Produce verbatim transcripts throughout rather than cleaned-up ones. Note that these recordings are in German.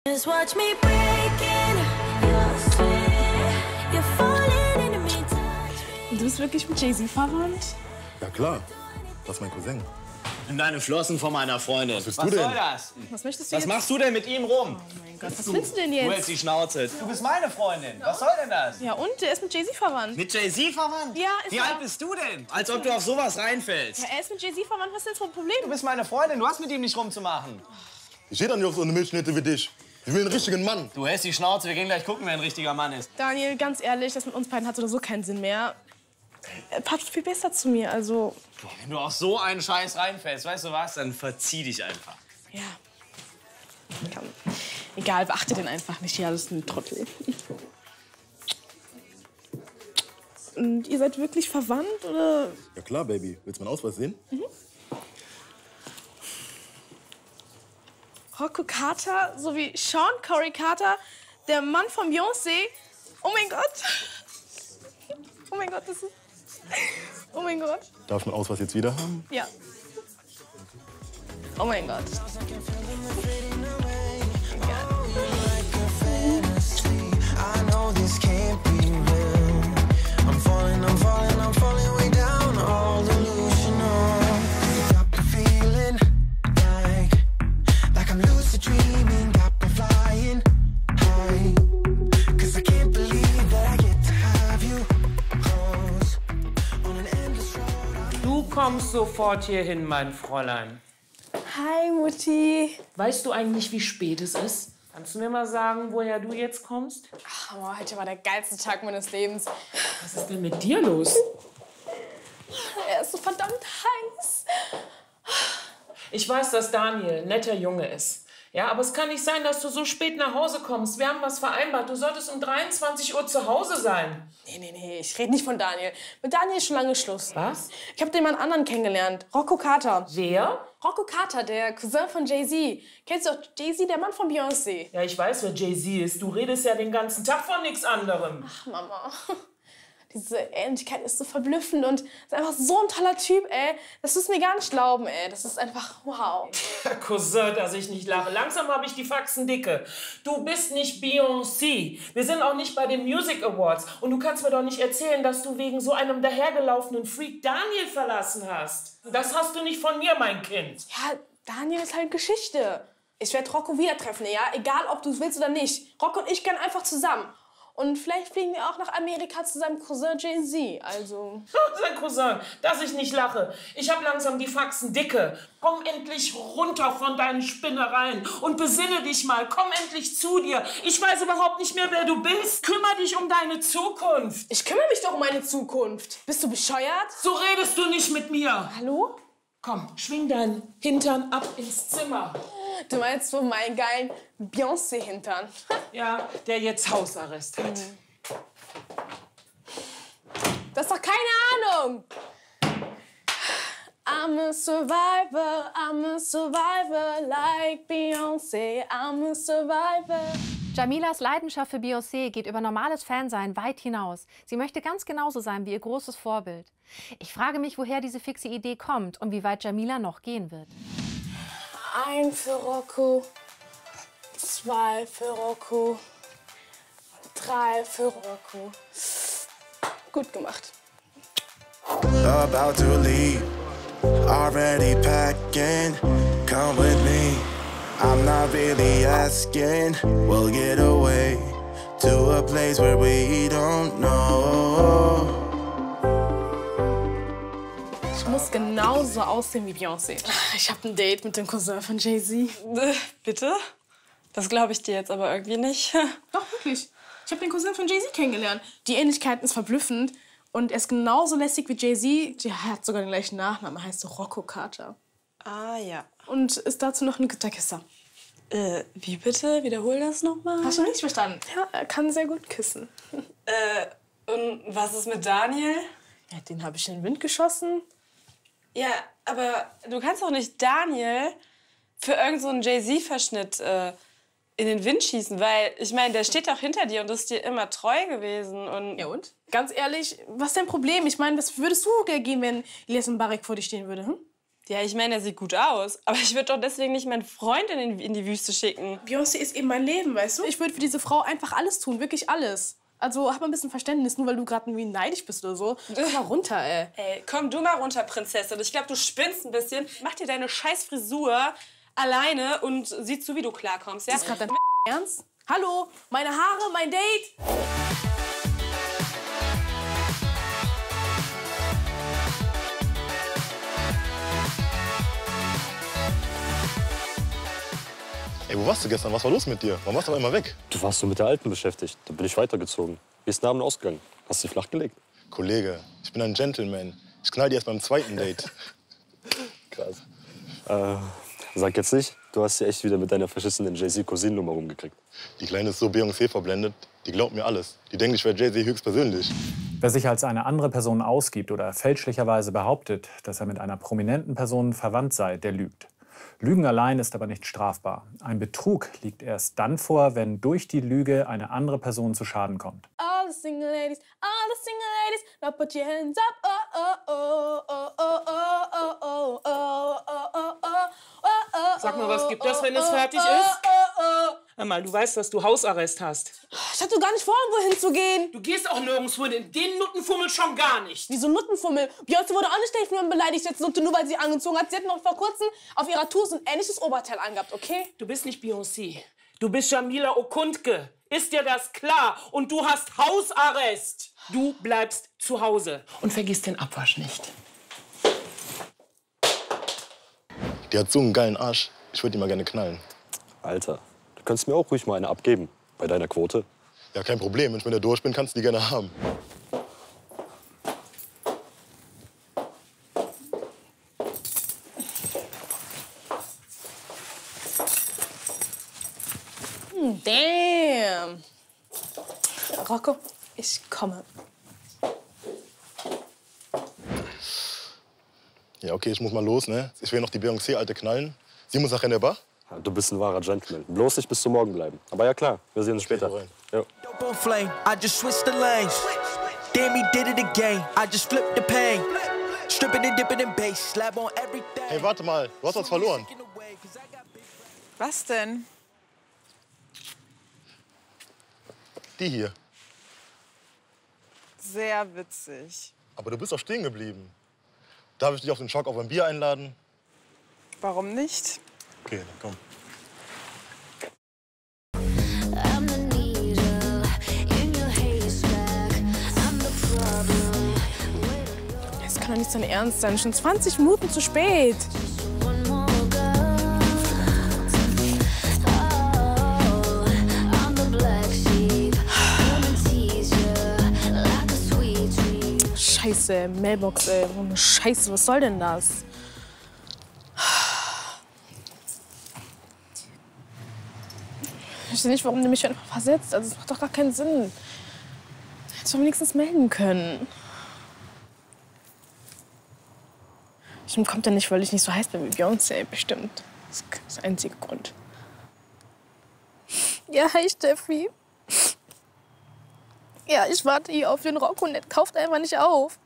Just watch me breaking your skin. You're falling into me, touch me. Du bist wirklich mit Jay-Z verwandt? Ja klar, das ist mein Cousin. Nimm deine Flossen von meiner Freundin. Was, bist was du denn? soll das? Was möchtest du Was jetzt? machst du denn mit ihm rum? Oh mein Gott, was willst du denn jetzt? Du hältst die Schnauze. Du bist meine Freundin. Was soll denn das? Ja und? Der ist mit Jay-Z verwandt. Mit Jay-Z verwandt? Ja, ist Wie er. alt bist du denn? Als ob du auf sowas reinfällst. Ja, er ist mit Jay-Z verwandt, was ist denn das für ein Problem? Du bist meine Freundin, du hast mit ihm nicht rumzumachen. Ich stehe doch nicht auf so eine Milchschnitte wie dich. Ich will einen richtigen Mann. Du hältst die Schnauze, wir gehen gleich gucken, wer ein richtiger Mann ist. Daniel, ganz ehrlich, das mit uns beiden hat so oder so keinen Sinn mehr. Er passt viel besser zu mir, also... Wenn du auf so einen Scheiß reinfällst, weißt du was, dann verzieh dich einfach. Ja. Komm. Egal, beachte den einfach nicht. Ja, das ist ein Trottel. Und ihr seid wirklich verwandt, oder? Ja klar, Baby. Willst du meinen Ausweis sehen? Mhm. Rocco Carter sowie Sean Corey Carter, der Mann von Beyoncé. Oh mein Gott. Oh mein Gott, das ist... Oh mein Gott. Darf ich meinen Ausweis jetzt wieder haben? Ja. Oh mein Gott. Du kommst sofort hierhin, mein Fräulein. Hi, Mutti. Weißt du eigentlich, wie spät es ist? Kannst du mir mal sagen, woher du jetzt kommst? Ach, oh, heute war der geilste Tag meines Lebens. Was ist denn mit dir los? Er ist so verdammt heiß. Ich weiß, dass Daniel ein netter Junge ist. Ja, aber es kann nicht sein, dass du so spät nach Hause kommst. Wir haben was vereinbart. Du solltest um dreiundzwanzig Uhr zu Hause sein. Nee, nee, nee, ich rede nicht von Daniel. Mit Daniel ist schon lange Schluss. Was? Ich habe den jemand anderen kennengelernt. Rocco Carter. Wer? Rocco Carter, der Cousin von Jay-Z. Kennst du auch Jay-Z, der Mann von Beyoncé? Ja, ich weiß, wer Jay-Z ist. Du redest ja den ganzen Tag von nichts anderem. Ach, Mama. Diese Ähnlichkeit ist so verblüffend und ist einfach so ein toller Typ, ey. Das ist mir gar nicht glauben, ey. Das ist einfach wow. Cousin, dass ich nicht lache. Langsam habe ich die Faxen dicke. Du bist nicht Beyoncé. Wir sind auch nicht bei den Music Awards. Und du kannst mir doch nicht erzählen, dass du wegen so einem dahergelaufenen Freak Daniel verlassen hast. Das hast du nicht von mir, mein Kind. Ja, Daniel ist halt Geschichte. Ich werde Rocco wieder treffen, ja? Egal, ob du es willst oder nicht. Rocco und ich gehen einfach zusammen. Und vielleicht fliegen wir auch nach Amerika zu seinem Cousin Jay-Z, also... Sein Cousin, dass ich nicht lache. Ich habe langsam die Faxen dicke. Komm endlich runter von deinen Spinnereien und besinne dich mal. Komm endlich zu dir. Ich weiß überhaupt nicht mehr, wer du bist. Kümmer dich um deine Zukunft. Ich kümmere mich doch um meine Zukunft. Bist du bescheuert? So redest du nicht mit mir. Hallo? Komm, schwing deinen Hintern ab ins Zimmer. Du meinst wohl meinen geilen Beyoncé-Hintern? Ja, der jetzt Hausarrest hat. Das ist doch keine Ahnung. I'm a survivor, I'm a survivor like Beyoncé, I'm a survivor. Jamilas Leidenschaft für Beyoncé geht über normales Fansein weit hinaus. Sie möchte ganz genauso sein wie ihr großes Vorbild. Ich frage mich, woher diese fixe Idee kommt und wie weit Jamila noch gehen wird. Ein für Rocco, zwei für Rocco, drei für Rocco. Gut gemacht. About to leave, already packing, come with me. I'm not really asking, we'll get away to a place where we don't know. Ich muss genauso aussehen wie Beyoncé. Ich habe ein Date mit dem Cousin von Jay-Z. Äh, bitte? Das glaube ich dir jetzt aber irgendwie nicht. Doch, wirklich. Ich habe den Cousin von Jay-Z kennengelernt. Die Ähnlichkeit ist verblüffend. Und er ist genauso lässig wie Jay-Z. Er hat sogar den gleichen Nachnamen. Er heißt Rocco Carter. Ah, ja. Und ist dazu noch ein guter Kisser. Äh, wie bitte? Wiederhol das nochmal. Hast du nicht verstanden? Ja, er kann sehr gut küssen. Äh, und was ist mit Daniel? Ja, den habe ich in den Wind geschossen. Ja, aber du kannst doch nicht Daniel für irgend so einen Jay-Z-Verschnitt äh, in den Wind schießen, weil, ich meine, der steht doch hinter dir und ist dir immer treu gewesen. Und ja und? Ganz ehrlich, was ist dein Problem? Ich meine, was würdest du reagieren, wenn Elias Mbarek vor dir stehen würde? Hm? Ja, ich meine, er sieht gut aus. Aber ich würde doch deswegen nicht meinen Freund in, in die Wüste schicken. Beyoncé ist eben mein Leben, weißt du? Ich würde für diese Frau einfach alles tun, wirklich alles. Also hab mal ein bisschen Verständnis, nur weil du gerade irgendwie neidisch bist oder so. Komm mal runter, ey. Ey, komm du mal runter, Prinzessin. Ich glaube, du spinnst ein bisschen. Mach dir deine scheiß Frisur alleine und sieh zu, wie du klarkommst, ja? Ist gerade dein Ernst? Hallo, meine Haare, mein Date. Ey, wo warst du gestern? Was war los mit dir? Warum warst du auf einmal weg? Du warst so mit der Alten beschäftigt. Da bin ich weitergezogen. Wie ist der Abend ausgegangen? Hast du dich flachgelegt? Kollege, ich bin ein Gentleman. Ich knall dir erst beim zweiten Date. Krass. Äh, sag jetzt nicht, du hast ja echt wieder mit deiner verschissenen Jay-Z-Cousin-Nummer rumgekriegt. Die Kleine ist so Beyoncé verblendet, die glaubt mir alles. Die denkt, ich wäre Jay-Z höchstpersönlich. Wer sich als eine andere Person ausgibt oder fälschlicherweise behauptet, dass er mit einer prominenten Person verwandt sei, der lügt. Lügen allein ist aber nicht strafbar. Ein Betrug liegt erst dann vor, wenn durch die Lüge eine andere Person zu Schaden kommt. All the single ladies, all the single ladies, now put your hands up. Oh, oh, oh, oh, oh, oh, oh, oh, oh, oh, oh. Sag mal, was gibt das, wenn es fertig ist? Hör mal, du weißt, dass du Hausarrest hast. Ich hatte gar nicht vor, irgendwo hinzugehen. Du gehst auch nirgendwo hin. Den Nuttenfummel schon gar nicht. Wieso Nuttenfummel? Beyoncé wurde auch nicht gleich von mir beleidigt, jetzt Nutte, nur weil sie angezogen hat. Sie hat noch vor kurzem auf ihrer Tour so ein ähnliches Oberteil angehabt, okay? Du bist nicht Beyoncé. Du bist Jamila Okundke. Ist dir das klar? Und du hast Hausarrest. Du bleibst zu Hause. Und vergiss den Abwasch nicht. Die hat so einen geilen Arsch. Ich würde die mal gerne knallen. Alter, du könntest mir auch ruhig mal eine abgeben. Bei deiner Quote. Ja, kein Problem. Wenn ich mit der durch bin, kannst du die gerne haben. Damn. Rocco, ich komme. Ja, okay, ich muss mal los, ne? Ich will noch die Beyoncé alte knallen. Sie muss nachher in der Bar. Ja, du bist ein wahrer Gentleman. Bloß nicht bis zum Morgen bleiben. Aber ja klar, wir sehen uns später. Ja. Dope on flame, I just switched the lanes. Damn, he did it again. I just flipped the pain. Stripping and dipping in bass, slab on everything. Hey, warte mal, du hast was verloren. Was denn? Die hier. Sehr witzig. Aber du bist doch stehen geblieben. Darf ich dich auf den Schock auf ein Bier einladen? Warum nicht? Okay, dann komm. I'm the needle in your haystack. I'm the problem. Das kann doch nicht dein Ernst sein. Schon zwanzig Minuten zu spät. One more girl. Oh, I'm the black sheep. Gonna tease you like a sweet dream. Scheiße, Mailbox, ey. Oh, eine Scheiße, was soll denn das? Ich verstehe nicht, warum du mich einfach versetzt. Also, es macht doch gar keinen Sinn. Hättest du wenigstens melden können. Bestimmt kommt er nicht, weil ich nicht so heiß bin wie Beyoncé. Bestimmt. Das ist der einzige Grund. Ja, hi Steffi. Ja, ich warte hier auf den Rock und der kauft einfach nicht auf.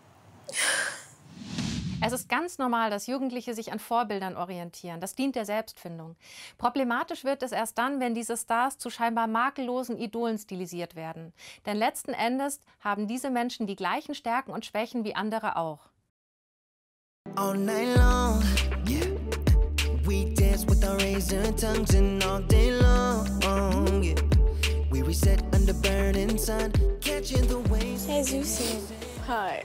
Es ist ganz normal, dass Jugendliche sich an Vorbildern orientieren. Das dient der Selbstfindung. Problematisch wird es erst dann, wenn diese Stars zu scheinbar makellosen Idolen stilisiert werden. Denn letzten Endes haben diese Menschen die gleichen Stärken und Schwächen wie andere auch. All night long, yeah. We dance with our razor tongues and all day long, yeah. We reset under burning sun, catching the waves. Hey, Süßi. Hi.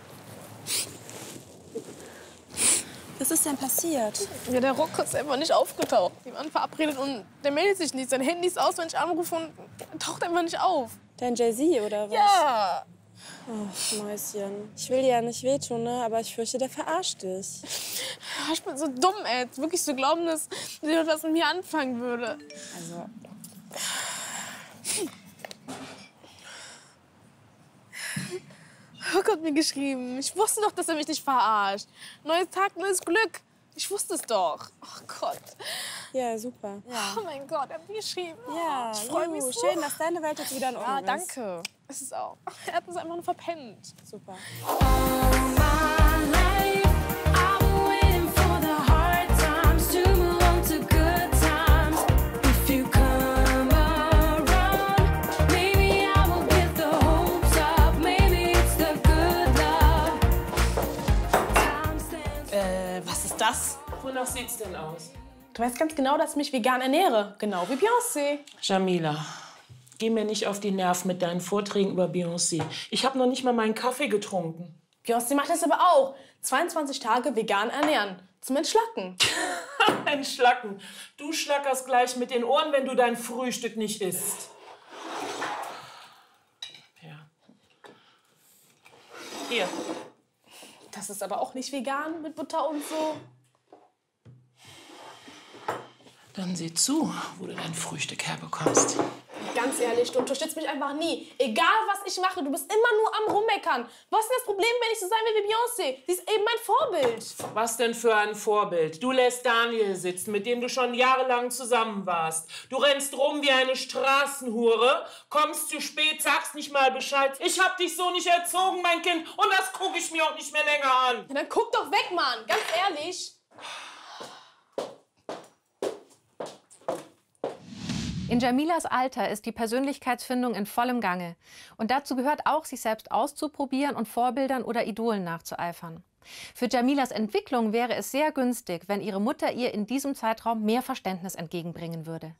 Was ist denn passiert? Ja, der Rock ist einfach nicht aufgetaucht. Die waren verabredet und der meldet sich nicht. Sein Handy ist aus, wenn ich anrufe und er taucht einfach nicht auf. Dein Jay-Z oder was? Ja. Ach, Mäuschen. Ich will dir ja nicht wehtun, ne? Aber ich fürchte, der verarscht dich. Ich bin so dumm, ey. Wirklich zu glauben, dass jemand was mit mir anfangen würde. Also. Rock hat mir geschrieben. Ich wusste doch, dass er mich nicht verarscht. Neues Tag, neues Glück. Ich wusste es doch. Oh Gott. Ja, super. Oh mein Gott, er hat mir geschrieben. Ja, ich freue mich so. Schön, dass deine Welt jetzt wieder in Ordnung Ja, ist. danke. Es ist auch. Er hat uns einfach nur verpennt. Super. All my life, I've been waiting Was? Wonach sieht's denn aus? Du weißt ganz genau, dass ich mich vegan ernähre. Genau wie Beyoncé. Jamila, geh mir nicht auf die Nerven mit deinen Vorträgen über Beyoncé. Ich habe noch nicht mal meinen Kaffee getrunken. Beyoncé macht das aber auch. zweiundzwanzig Tage vegan ernähren. Zum Entschlacken. Entschlacken. Du schlackerst gleich mit den Ohren, wenn du dein Frühstück nicht isst. Ja. Hier. Das ist aber auch nicht vegan mit Butter und so. Dann sieh zu, wo du dein Frühstück herbekommst. Ganz ehrlich, du unterstützt mich einfach nie. Egal, was ich mache, du bist immer nur am Rummeckern. Was ist das Problem, wenn ich so sein will wie Beyoncé? Sie ist eben mein Vorbild. Was denn für ein Vorbild? Du lässt Daniel sitzen, mit dem du schon jahrelang zusammen warst. Du rennst rum wie eine Straßenhure, kommst zu spät, sagst nicht mal Bescheid. Ich hab dich so nicht erzogen, mein Kind, und das gucke ich mir auch nicht mehr länger an. Ja, dann guck doch weg, Mann. Ganz ehrlich. In Jamilas Alter ist die Persönlichkeitsfindung in vollem Gange. Und dazu gehört auch, sich selbst auszuprobieren und Vorbildern oder Idolen nachzueifern. Für Jamilas Entwicklung wäre es sehr günstig, wenn ihre Mutter ihr in diesem Zeitraum mehr Verständnis entgegenbringen würde.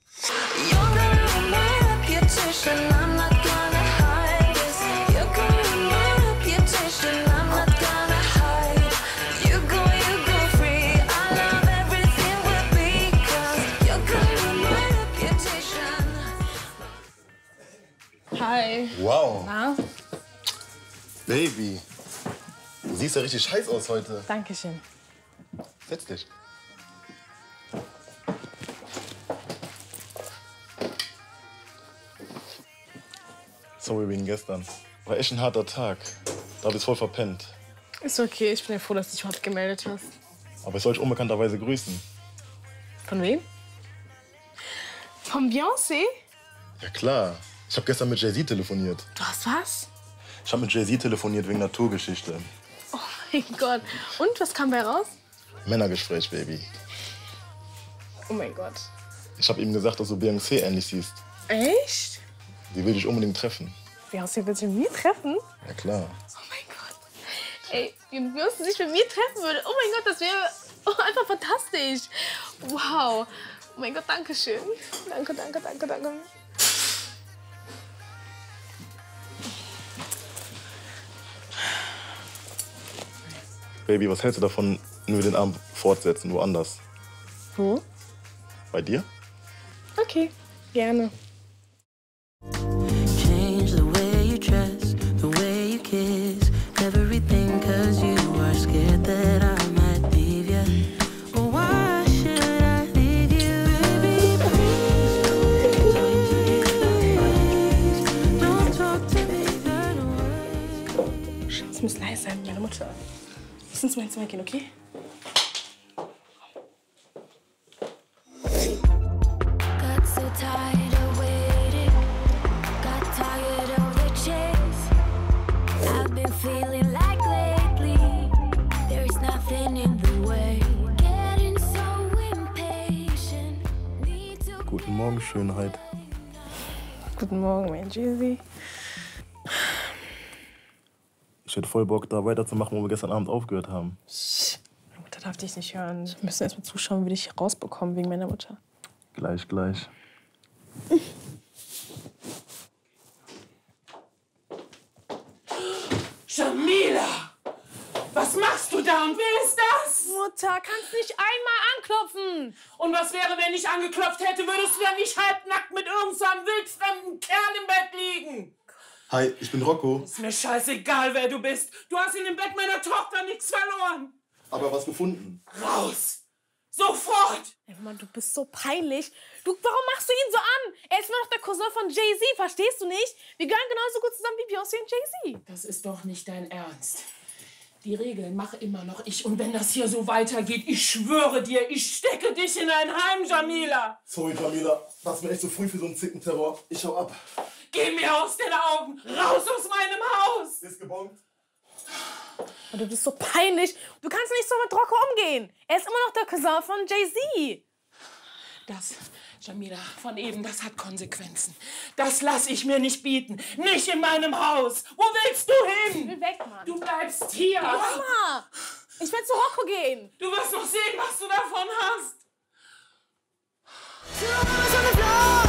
Hi. Wow. Na? Baby, du siehst ja richtig heiß aus heute. Dankeschön. Setz dich. Sorry wegen gestern. War echt ein harter Tag. Da hab ich's voll verpennt. Ist okay, ich bin ja froh, dass du dich überhaupt gemeldet hast. Aber ich soll euch unbekannterweise grüßen. Von wem? Von Beyoncé? Ja klar. Ich habe gestern mit Jay-Z telefoniert. Du hast was? Ich habe mit Jay-Z telefoniert wegen Naturgeschichte. Oh mein Gott. Und, was kam bei raus? Männergespräch, Baby. Oh mein Gott. Ich habe ihm gesagt, dass du Beyoncé ähnlich siehst. Echt? Sie will dich unbedingt treffen. Beyoncé will sich mit mir treffen? Ja klar. Oh mein Gott. Ey, wenn Beyoncé sich mit mir treffen würde, oh mein Gott, das wäre oh, einfach fantastisch. Wow. Oh mein Gott, danke schön. Danke, danke, danke, danke. Baby, was hältst du davon, wenn wir den Abend fortsetzen, woanders? Wo? Bei dir? Okay, gerne. Change the way you dress, the way you kiss, everything, cause you are scared that I might leave you. Well, why should I leave you? Baby, please don't talk to me that way. Schatz, muss leise sein, meine Mutter. Lass uns mal ins Zimmer gehen, okay? Got so tired of waiting, got tired of the chase. I've been feeling like lately, there's nothing in the way. Getting so impatient, need to. Guten Morgen, Schönheit. Guten Morgen, mein Jay-Z. Ich hätte voll Bock, da weiterzumachen, wo wir gestern Abend aufgehört haben. Meine Mutter darf dich nicht hören. Wir müssen erst mal zuschauen, wie wir dich rausbekommen wegen meiner Mutter. Gleich, gleich. Jamila! Was machst du da und wer ist das? Mutter, kannst nicht einmal anklopfen. Und was wäre, wenn ich angeklopft hätte, würdest du dann nicht halbnackt mit irgendeinem wildfremden Kerl im Bett liegen? Hi, ich bin Rocco. Ist mir scheißegal, wer du bist. Du hast in dem Bett meiner Tochter nichts verloren. Aber was gefunden? Raus! Sofort! Ey, Mann, du bist so peinlich. Du, warum machst du ihn so an? Er ist immer noch der Cousin von Jay-Z, verstehst du nicht? Wir gehören genauso gut zusammen wie Beyoncé und Jay-Z. Das ist doch nicht dein Ernst. Die Regeln mache immer noch ich. Und wenn das hier so weitergeht, ich schwöre dir, ich stecke dich in ein Heim, Jamila. Sorry, Jamila. Das ist mir echt zu früh für so einen Zickenterror. Ich hau ab. Geh mir aus den Augen! Raus aus meinem Haus! Ist gebongt. Und du bist so peinlich. Du kannst nicht so mit Rocco umgehen. Er ist immer noch der Cousin von Jay-Z. Das, Jamila, von eben, das hat Konsequenzen. Das lass ich mir nicht bieten. Nicht in meinem Haus. Wo willst du hin? Ich will weg, Mann. Du bleibst hier. Mama, Ich will zu Rocco gehen. Du wirst noch sehen, was du davon hast. Two hours on the floor.